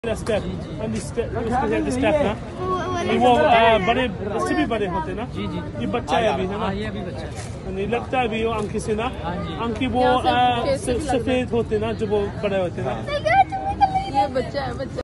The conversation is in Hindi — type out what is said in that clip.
स्टेप ना वो बड़े इससे भी बड़े होते ना। जी जी ये बच्चा है अभी है ना। ये अभी बच्चा है नहीं लगता है अभी वो अंकी से ना। अंकी वो सफेद होते ना जो वो बड़े होते ना। ये बच्चा है बच्चा।